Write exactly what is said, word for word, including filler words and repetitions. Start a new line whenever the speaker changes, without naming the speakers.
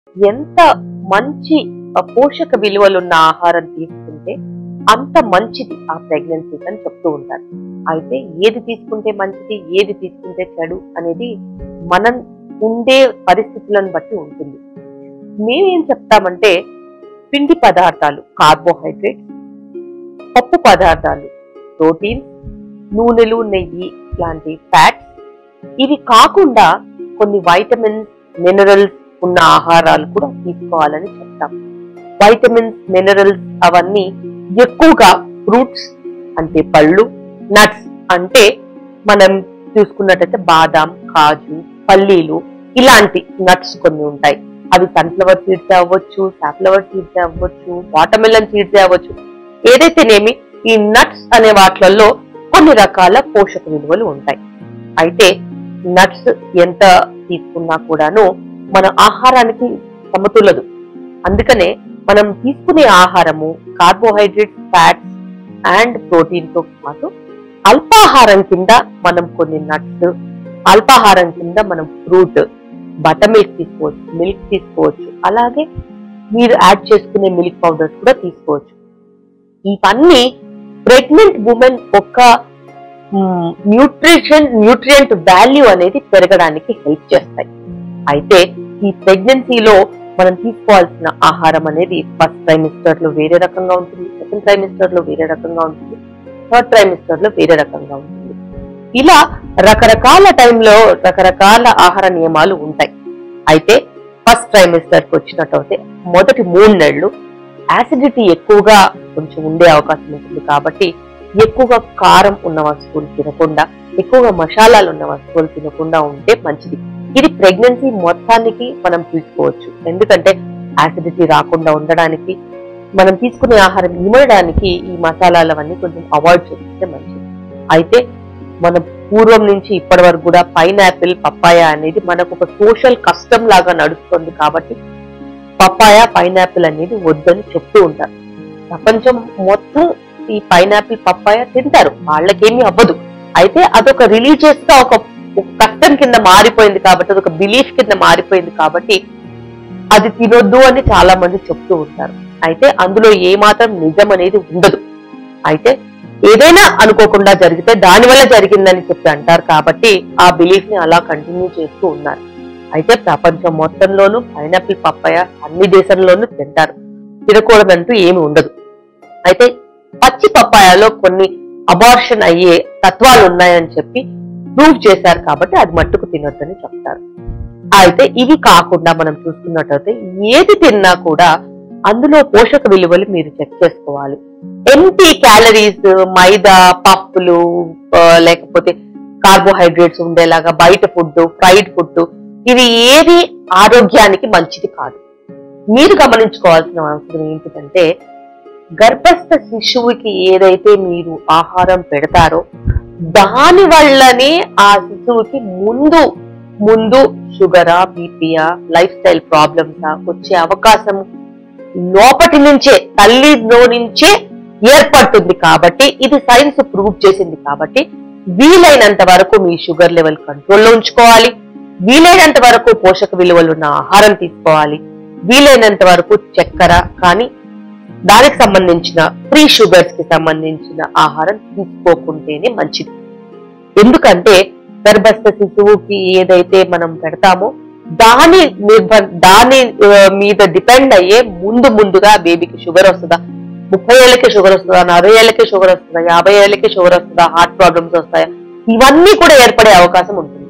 ఎంత మంచి పోషక విలువలున్న ఆహారం తీసుకుంటే అంత మంచిది ఆ ప్రెగ్నెన్సీకి అని చెప్తూ ఉంటారు. అయితే ఏది తీసుకుంటే మంచిది, ఏది తీసుకుంటే చెడు అనేది మనం ఉండే పరిస్థితులను బట్టి ఉంటుంది. మేమేం చెప్తామంటే పిండి పదార్థాలు, కార్బోహైడ్రేట్స్, పప్పు పదార్థాలు, ప్రోటీన్, నూనెలు, నెయ్యి లాంటి ఫ్యాట్స్, ఇవి కాకుండా కొన్ని వైటమిన్స్, మినరల్స్ ఉన్న ఆహారాలు కూడా తీసుకోవాలని చెప్తాం. వైటమిన్స్, మినరల్స్ అవన్నీ ఎక్కువగా ఫ్రూట్స్ అంటే పళ్ళు, నట్స్ అంటే మనం చూసుకున్నట్టయితే బాదాం, కాజు, పల్లీలు ఇలాంటి నట్స్ కొన్ని ఉంటాయి. అవి సన్ఫ్లవర్ సీడ్స్ అవ్వచ్చు, సాఫ్లవర్ సీడ్స్ అవ్వచ్చు, వాటర్మెలన్ సీడ్స్ అవ్వచ్చు. ఏదైతేనేమి ఈ నట్స్ అనే వాటిలలో కొన్ని రకాల పోషక విలువలు ఉంటాయి. అయితే నట్స్ ఎంత తీసుకున్నా కూడాను మన ఆహారానికి సమతులదు. అందుకనే మనం తీసుకునే ఆహారము కార్బోహైడ్రేట్స్, ఫ్యాట్స్ అండ్ ప్రోటీన్ తో పాటు అల్పాహారం కింద మనం కొన్ని నట్స్, అల్పాహారం కింద మనం ఫ్రూట్, బటర్ మిల్క్ తీసుకోవచ్చు, మిల్క్ తీసుకోవచ్చు, అలాగే మీరు యాడ్ చేసుకునే మిల్క్ పౌడర్స్ కూడా తీసుకోవచ్చు. ఇవన్నీ ప్రెగ్నెంట్ ఉమెన్ ఒక న్యూట్రిషన్ న్యూట్రియంట్ వాల్యూ అనేది పెరగడానికి హెల్ప్ చేస్తాయి. అయితే ఈ ప్రెగ్నెన్సీలో మనం తీసుకోవాల్సిన ఆహారం అనేది ఫస్ట్ ట్రైమిస్టర్ లో వేరే రకంగా ఉంటుంది, సెకండ్ ట్రైమిస్టర్ లో వేరే రకంగా ఉంటుంది, థర్డ్ ట్రైమిస్టర్ లో వేరే రకంగా ఉంటుంది. ఇలా రకరకాల టైంలో రకరకాల ఆహార నియమాలు ఉంటాయి. అయితే ఫస్ట్ ట్రైమిస్టర్ కి వచ్చినట్టయితే మొదటి మూడు నెలలు యాసిడిటీ ఎక్కువగా కొంచెం ఉండే అవకాశం ఉంటుంది. కాబట్టి ఎక్కువగా కారం ఉన్న వస్తువులు తినకుండా, ఎక్కువగా మసాలాలు ఉన్న వస్తువులు తినకుండా ఉంటే మంచిది. ఇది ప్రెగ్నెన్సీ మొత్తానికి మనం తీసుకోవచ్చు. ఎందుకంటే యాసిడిటీ రాకుండా ఉండడానికి, మనం తీసుకునే ఆహారం ఇమడడానికి ఈ మసాలాలు అవన్నీ కొంచెం అవాయిడ్ చేస్తే మంచిది. అయితే మనం పూర్వం నుంచి ఇప్పటి వరకు కూడా పైనాపిల్, పప్పాయ అనేది మనకు ఒక సోషల్ కస్టమ్ లాగా నడుస్తుంది. కాబట్టి పప్పాయ, పైనాపిల్ అనేది వద్దని చెప్తూ ఉంటారు. ప్రపంచం మొత్తం ఈ పైనాపిల్, పప్పాయ తింటారు, వాళ్ళకేమీ అవ్వదు. అయితే అదొక రిలీజియస్ గా ఒక కష్టం కింద మారిపోయింది కాబట్టి, అదొక బిలీఫ్ కింద మారిపోయింది కాబట్టి అది తినొద్దు అని చాలా మంది చెప్తూ ఉంటారు. అయితే అందులో ఏ మాత్రం నిజం అనేది ఉండదు. అయితే ఏదైనా అనుకోకుండా జరిగితే దాని వల్ల జరిగిందని చెప్పి అంటారు కాబట్టి ఆ బిలీఫ్ ని అలా కంటిన్యూ చేస్తూ ఉన్నారు. అయితే ప్రపంచం మొత్తంలోనూ పైనాపిల్, పప్పాయ అన్ని దేశాల్లోనూ తింటారు, తినకూడదంటూ ఏమి ఉండదు. అయితే పచ్చి పప్పాయలో కొన్ని అబార్షన్ అయ్యే తత్వాలు ఉన్నాయని చెప్పి ప్రూవ్ చేశారు కాబట్టి అది మట్టుకు తినొద్దని చెప్తారు. అయితే ఇవి కాకుండా మనం చూసుకున్నట్టయితే ఏది తిన్నా కూడా అందులో పోషక విలువలు మీరు చెక్ చేసుకోవాలి. ఎంటీ క్యాలరీస్, మైదా, పప్పులు, లేకపోతే కార్బోహైడ్రేట్స్ ఉండేలాగా బయట ఫుడ్, ఫ్రైడ్ ఫుడ్, ఇవి ఏది ఆరోగ్యానికి మంచిది కాదు. మీరు గమనించుకోవాల్సిన అవసరం ఏంటంటే గర్భస్థ శిశువుకి ఏదైతే మీరు ఆహారం పెడతారో దాని వల్లనే ఆ శిశువుకి ముందు ముందు షుగరా, బీపీయా, లైఫ్ స్టైల్ ప్రాబ్లమ్సా వచ్చే అవకాశం లోపటి నుంచే, తల్లిలో నుంచే ఏర్పడుతుంది. కాబట్టి ఇది సైన్స్ ప్రూవ్ చేసింది. కాబట్టి వీలైనంత వరకు మీ షుగర్ లెవెల్ కంట్రోల్లో ఉంచుకోవాలి, వీలైనంత వరకు పోషక విలువలు ఉన్న ఆహారం తీసుకోవాలి, వీలైనంత వరకు చక్కెర కానీ దానికి సంబంధించిన ఫ్రీ షుగర్స్ కి సంబంధించిన ఆహారం తీసుకోకుంటేనే మంచిది. ఎందుకంటే గర్భస్థ శిశువుకి ఏదైతే మనం పెడతామో దాని నిర్భర్ దాని మీద డిపెండ్ అయ్యే ముందు ముందుగా బేబీకి షుగర్ వస్తుందా, ముప్పై ఏళ్ళకి షుగర్ వస్తుందా, నలభై ఏళ్ళకి షుగర్ వస్తుందా, యాభై ఏళ్ళకి షుగర్ వస్తుందా, హార్ట్ ప్రాబ్లమ్స్ వస్తాయా, ఇవన్నీ కూడా ఏర్పడే అవకాశం ఉంటుంది.